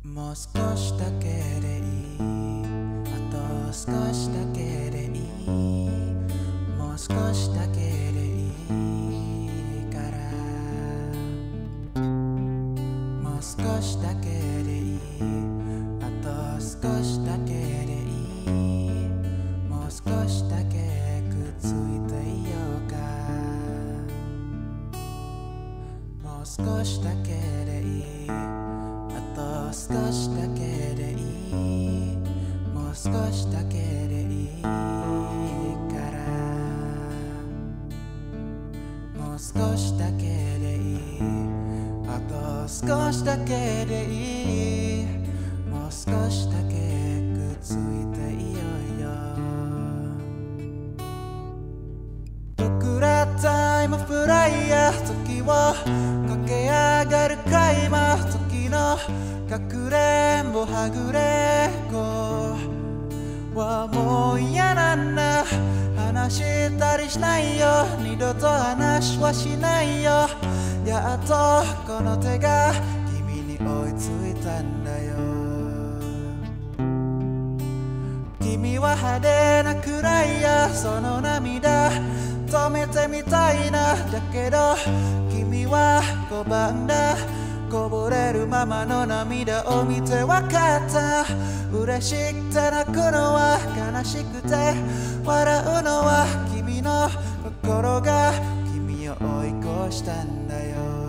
もう少しだけでいい、あと少しだけでいい、もう少しだけでいいから、もう少しだけでいい、あと少しだけでいい、もう少しだけくっついていようか、もう少しだけでいい、あと少しだけでいい、もう少しだけでいいから、もう少しだけでいい、あと少しだけでいい、もう少しだけくっついていようよ。僕らタイムフライヤー、時を駆け上がるか今時のかくれんぼはぐれっこはもう嫌なんだ、話したりしないよ、二度と話はしないよ、やっとこの手が君に追いついたんだよ。君は派手なくらいや、その涙止めてみたいな、だけど君は拒んだ、こぼれるままの涙を見てわかった、嬉しくて泣くのは悲しくて笑うのは君の心が君を追い越したんだよ。